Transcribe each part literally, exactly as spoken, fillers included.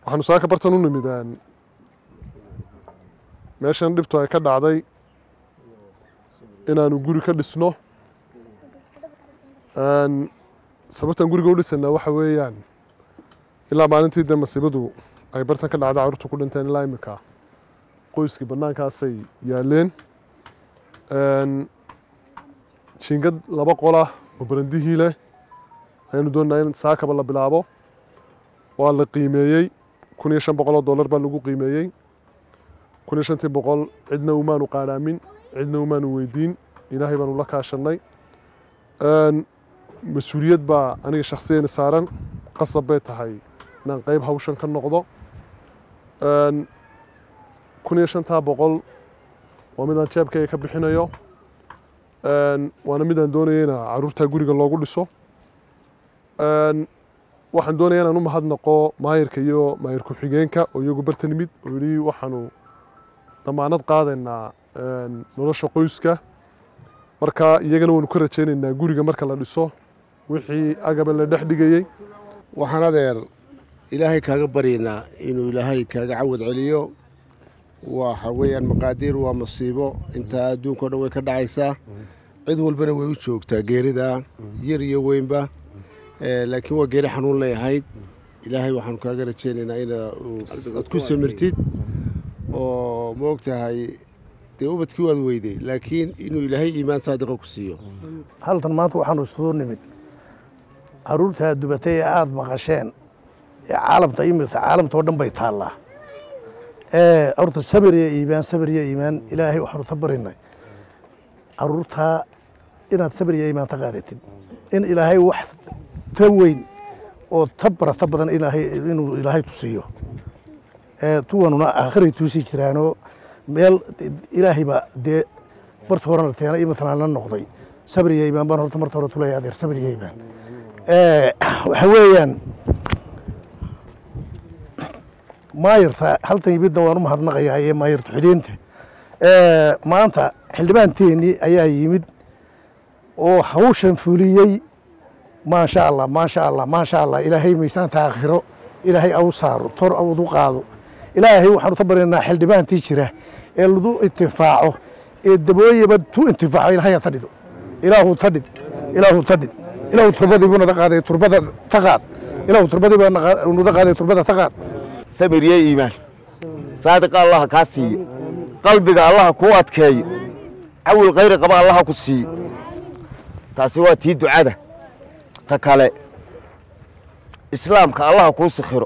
waxaanu saaka bartan u nimidaan meeshan dhibto ay ka dhacday inaanu guri ka dhisno sababtan guriga u dhisana waxa weeyaan ilaa maalintii dambe masiibadu ay bartan ka dhacday carruurtu ku dhinteen ilaa imika qoyskii bannaankaasay yaaleen jiingad laba qola oo barandihii leh ayaynu doonaa in saakaba la bilaabo waa la qiimeeyey kun iyo shan boqol oo dollar baa lagu qiimeeyey kun iyo shantii boqol cidna umaanu qaadhaamin cidna umaanu weydiin ilaahay baanu la kaashanay mas-uuliyad baa aniga shakhsiyeena saaran qasab bay tahay inaan qayb hawshan ka noqdo kun iyo shantaa boqol waa midaan jeebkayga ka bixinayo waana midaan doonaya ina carruurtaa guriga loogu dhiso waxaan doonaya inaan u mahadnaqo maayirka iyo maayir ku-xigeenka oo iyagu barta nimid oo yidhi waxaanu damaanad qaadaynaa nolosha qoyska marka iyagana waanu ka rajaynaynaa guriga marka la dhiso wixii agaba la dhex dhigayey waxaan adeer ilaahay kaaga baryaynaa inuu ilaahay kaaga cawad celiyo waxa weeyaan maqaadiir waa masiibo intaa adduunka o dhan way ka dhacaysaa cid walbana way u joogtaa geerida yar iyo weynba laakiin waa geeri xanuun leeyahayd ilaahay waxaanu kaaga rajaynaynaa inaad ku samirtid oo ma og tahay dee ubadkii waad weyday laakiin inuu ilaahay iimaan saadiqa ku siiyo haltan maanta waxaanu isugu nimid carruurtaa dubatay ee aada maqasheen ee caalamta imika caalamta oo dhan bay taallaa horta sabir iyo iimaan sabir iyo iimaan ilaahay waxaanu ta barinay carruurtaa inaad sabir iyo iimaan ta qaadatid in ilaahay wax ta weyn oo ta barata badan ilaahay inuu ilaahay tusiiyo tuwanuna aakhiray tuusii jiraanoo meel ilaahay baa dee barta horena teena iyo matalaana noqday sabir iyo iimaan baan horta marta hore tulaya adeer sabir iyo iimaan waxa weeyaan maayirta haltan yimidna waan u mahadnaqayaa ee maayirta xudeynta maanta xildhibaanteennii ayaa yimid oo hawshan fuliyey maasha allah maasha allah maasha allah ilaahay miisaanta aakhiro ilaahay au saaro tor awad u qaado ilaahay waxaanu ka baryaynaa xildhibaantii jira ee lagu intifaaco ee dabooyaba tu intifaaco ilaahay ta dhido ilaahu ta dhid ilaahu ta dhid ilaahu turbadii buu nada qaaday turbada ta qaad ilaahu turbadii baa nada qaaday turbada ta qaad sabir iyo iimaan saadiqa allaha kaa siiyo qalbiga allaha kuu adkeeyo cawil khayri qaba allaha ku siiyo taasi waa tii ducada ta kale islaamka allaha kuu sikhiro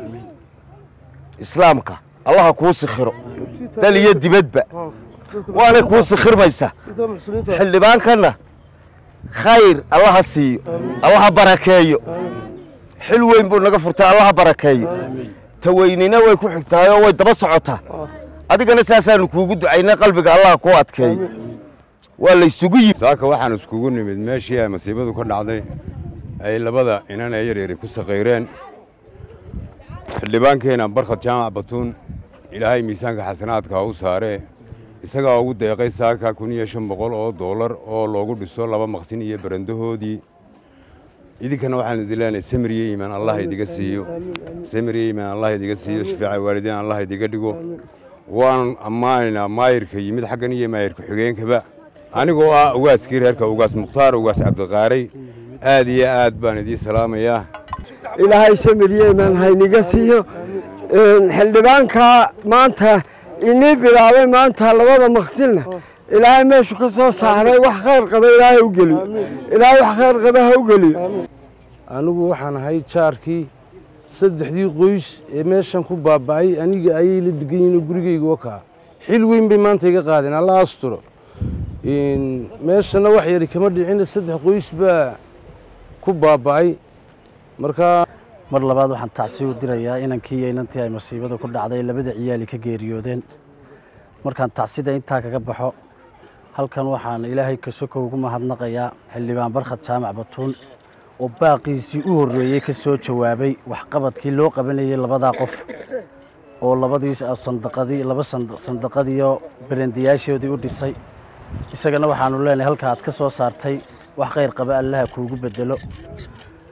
islaamka allaha kuu sikhiro dal iyo dibadba waanay kuu sikhirmaysaa xildhibaankanna khayr allaha siiyo allaha barakeeyo xil weyn buu naga furtay allaha barakeeyo taweynina way ku xigtahay oo way daba socotaa adigana saasaanu kuugu ducaynay qalbiga allaha kuu adkeeyo waa la isugu yimid saaka waxaan iskugu nimid meeshii ay masiibadu ka dhacday ay labada inan ee yaryari ku saqayreen xildhibaankeena barkhad jaamac batuun ilaahay miisaanka xasanaadka u saaree isagaa ugu deeqay saaka kun iyo shan boqol oo dollar oo loogu dhiso laba maqsin iyo barandahoodii idinkana waxaan idin leenahay samir iyo iimaan allah idiga siiyo samir iyo iimaan allah idiga siiyo shafaaca waalidiin allah idiga dhigo waan ammaanaynaa maayirka yimid xaggan iyo maayirka xigeenkaba anigoo ah ugaaskii reerka ugaas mukhtaar ugaas cabdiqaaray aad iyo aad baan idiin salaamayaa ilaahay samir iyo iimaan hayniga siiyo xildhibaanka maanta inii bilaabay maanta labada maqsilna ilaahay meeshu ka soo saaray wax khayr qaba ilaahay u geliyo ilaahay wax khayr qaba ha u geliyo anigu waxaan ahay jaarkii saddexdii qoys ee meeshan ku baaba'ay aniga ayay la degan yihiin gurigayga wakaa xil weyn bay maanta iga qaadeen alla asturo meeshana wax yari kama dhicin saddex qoys baa ku baaba'ay markaa mar labaad waxaan tacsi u dirayaa inankii iyo inantii ay masiibada ku dhacday labada ciyaali ka geeriyoodeen markaan tacsida intaa kaga baxo halkan waxaan ilaahay ka soko ugu mahadnaqayaa xildhibaan barkhad jaamac batuun oo baaqiisii u horreeyey ka soo jawaabay waxqabadkii loo qabanayay labadaa qof oo labadii sandaqadii laba sandaqadiioo barandiyaashoodii u dhisay isagana waxaanu leenahay halka aad ka soo saartay wax khayr qaba allaha kuugu bedelo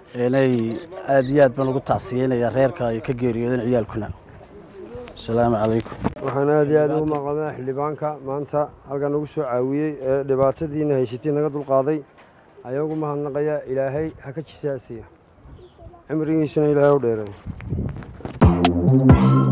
inay aad iyo aad baan ugu tacsiyeynaya reerka ay ka geeriyoodeen ciyaalkuna asalaamu calaykum waxaan aad iyo aad ugu maqlamaa xildhibaanka maanta halkan ugu soo caawiyey ee dhibaatadiina haysatay naga dulqaaday ayaa ugu mahadnaqaya ilaahay ha ka jisaasiya cimrigiisuna ilaahay u dheereeyo